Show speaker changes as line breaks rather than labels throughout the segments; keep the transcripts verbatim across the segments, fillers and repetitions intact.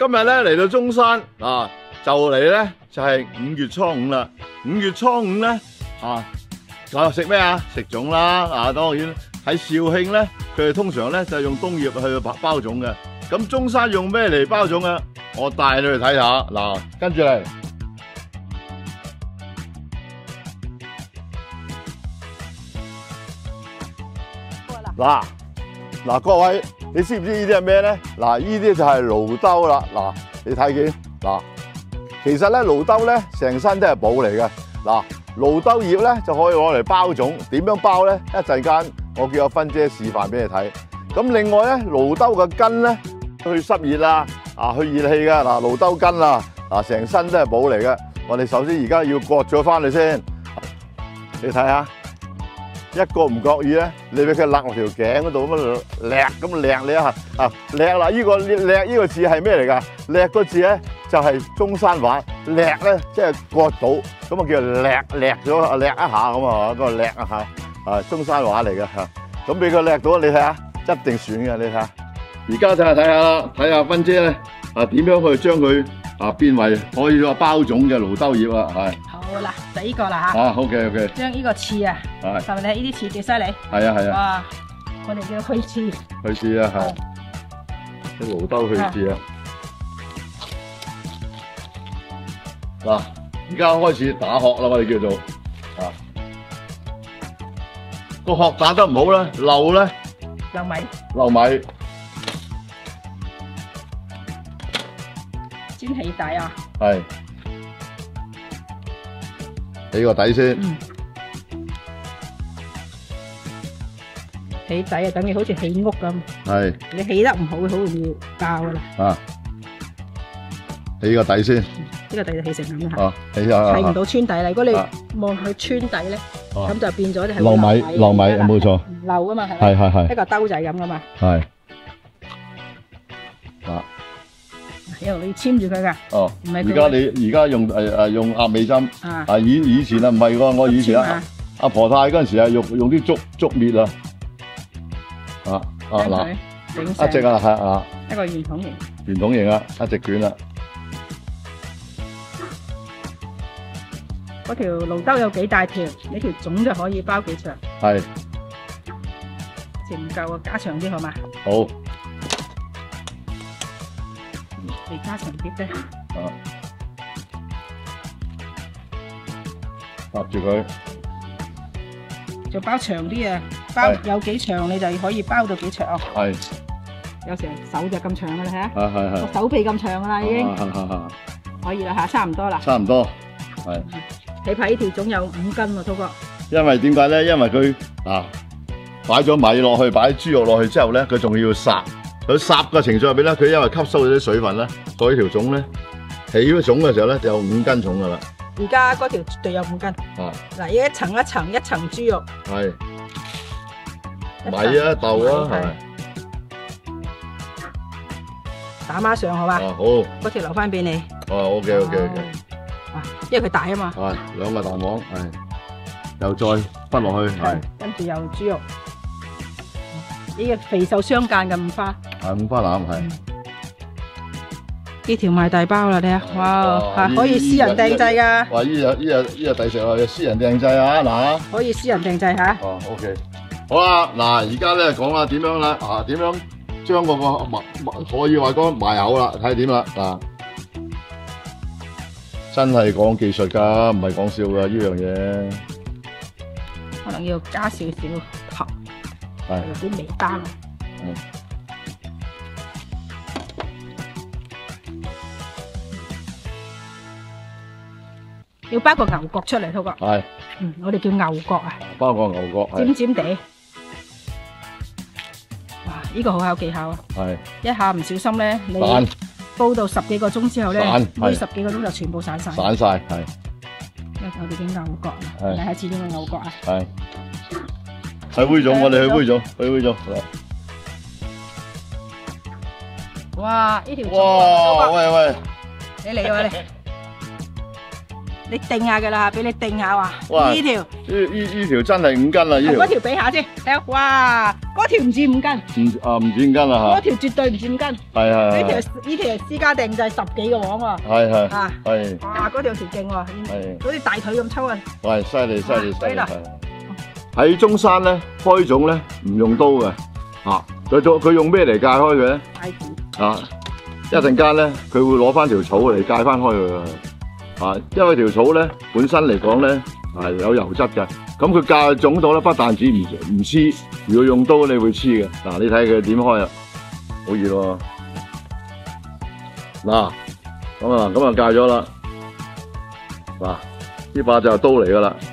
今日咧嚟到中山啊，就嚟咧就係五月初五啦。五月初五咧啊，啊食咩啊？食粽啦啊！當然喺肇慶咧，佢哋通常咧就係用冬葉去包包粽嘅。咁中山用咩嚟包粽啊？我帶你去睇下嗱，跟住嚟嗱嗱，各位你知唔知呢啲係咩咧？嗱，呢啲就係驢兜啦。嗱，你睇見嗱，其實咧驢兜咧成身都係寶嚟嘅。嗱，驢兜葉咧就可以攞嚟包粽，點樣包咧？一陣間我叫阿芬姐示範俾你睇。咁另外咧，驢兜嘅根咧去濕熱啦，啊去熱氣嘅嗱，驢兜根啦，嗱成身都係寶嚟嘅。我哋首先而家要割咗翻嚟先，你睇下。一個唔覺意咧，你俾佢勒落條頸嗰度咁樣叻咁叻你一下啊叻啦！呢個叻呢個字係咩嚟㗎？叻個字咧就係中山話，叻咧即係割到，咁啊叫叻叻咗叻一下咁啊，嗰個叻一下啊中山話嚟嘅嚇。咁俾佢叻到，你睇下一定選嘅，你睇下。而家睇下睇下啦，睇下芬姐咧啊點樣去將佢啊變為可以話包粽嘅驢兜葉啊係。
好啦，就呢個啦嚇。
啊 OK OK。將
呢個刺啊，係咪咧？呢啲刺幾犀利？
係啊係啊。
哇！我哋叫去刺。
去刺啊係。啲驢兜去刺啊。嗱，而家開始打殼啦，我哋叫做啊。個殼打得唔好咧，漏咧。
漏米。
漏米。
煎起底啊！
係。起個底先。
嗯。起底啊，等於好似起屋咁。係。你起得唔好，好容易爆噶啦。啊。
起個底先。
呢個底就起成咁啦嚇。
啊，起啊。
睇唔到穿底啦，如果你望佢穿底咧，咁就變咗就係
漏米，漏米冇錯。
漏噶嘛係咪？
係係係。
一個兜仔咁噶嘛。
係。啊。
一路你要簽住佢噶。哦。唔係。
而家你而家用誒誒用鴨尾針。啊。啊以以前啊唔係喎，我以前啊阿婆太嗰陣時啊用用啲竹竹篾啊。啊啊嗱。一隻啊係啊。
一個圓筒形。
圓筒形啊，一隻卷啦。
嗰條驢兜有幾大條？呢條粽就可以包幾長？係。唔夠啊，加長啲好嘛？
好。
嚟加長啲啫。
啊。搭住佢。
就包長啲啊！包有幾長你就可以包到幾長。係。有成手就咁長噶啦，睇下。係係係。個手臂咁長噶啦，已經。係係係。可以啦嚇，差唔多啦。
差唔多。係。
你睇呢條粽有五斤喎，滔哥。因
為點解咧？因為佢啊擺咗米落去，擺豬肉落去之後咧，佢仲要烚。佢烚嘅程序入邊咧，佢因為吸收咗啲水分咧，所以條粽咧起咗粽嘅時候咧就有五斤重噶啦。
而家嗰條絕對有五斤。啊！嗱，一層一層一層豬肉。係。
米啊豆啊係。
打孖上好嘛？
啊好。
嗰條留翻俾你。
哦 ，OK OK OK。
因為佢大啊嘛，
係兩個蛋黃，係又再分落去，係
跟住又豬肉，呢個肥瘦相間嘅五花，
係五花腩係。
呢條賣大包啦，睇下，哇，係可以私人訂製噶。
哇！呢日呢日呢日抵食啊，私人訂製啊嗱。
可以私人訂製吓。
哦 ，OK， 好啦，嗱而家咧講下點樣啦，啊點樣將嗰個麥可以話講埋口啦，睇下點啦嗱。真係講技術㗎，唔係講笑㗎呢樣嘢。
可能要加少少糖，有啲味丹。嗯。要包個牛角出嚟，滔哥。係。嗯，我哋叫牛角啊。
包個牛角。
尖尖地。哇！呢個好考技巧啊。係。一下唔小心咧，你。煲到十幾個鐘之後咧，呢十幾個鐘就全部散晒。
散晒係。
因為我哋叫牛角啊，你係似呢個牛角啊。係。
去煨咗，我哋去煨咗，去煨咗。
哇！呢條。
哇！喂喂。
你嚟啊你。 你定下㗎啦，俾你定下話。
哇！
呢條
呢呢呢條真係五斤啦，呢條。
嗰條比下先，睇下，哇！嗰條唔止五斤。
唔啊唔止五斤啦嚇。
嗰條絕對唔止五斤。係
係係。
呢條呢條係私家定就係十幾個黃喎。
係係。
啊。
係。
哇！嗰條條勁喎，好似大腿咁粗啊。
喂，犀利犀利犀利！喺中山咧開種咧唔用刀嘅，嚇佢做佢用咩嚟界開佢咧？
戒指。
啊！一陣間咧，佢會攞翻條草嚟界翻開佢啊！因為條草咧本身嚟講咧係有油質嘅，咁佢界種到咧不但止唔唔黐，如果用刀你會黐嘅。嗱，你睇佢點開啊？好熱喎！嗱，咁啊咁啊界咗啦。嗱，呢把就係刀嚟噶啦。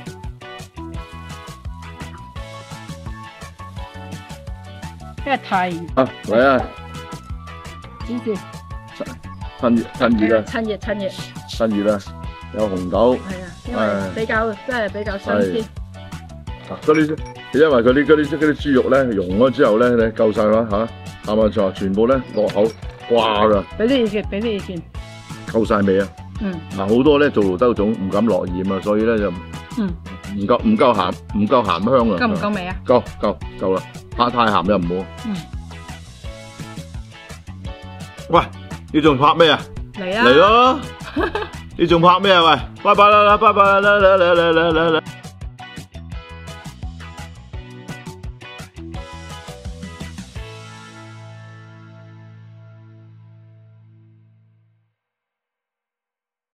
呢個提。
啊，嚟啊！
指示。
趁熱趁熱啦！
趁熱趁熱。
趁熱啦！有紅豆。係
啊，因為比較真係比較新鮮。
嗱，嗰啲因為佢啲嗰啲嗰啲豬肉咧溶咗之後咧，你夠晒啦嚇，啱唔啱？全部咧落口哇㗎！
俾啲意見，俾啲意見。
夠晒味啊！嗯。嗱，好多咧做爐兜種唔敢落鹽啊，所以咧就嗯唔夠唔夠鹹唔夠鹹香啊！
夠唔夠味啊？
夠夠夠啦！怕太鹹又唔好。嗯。喂！你仲拍咩啊？
嚟啦！
嚟咯！你仲拍咩啊？喂，拜拜啦啦，拜拜啦啦啦啦啦啦啦！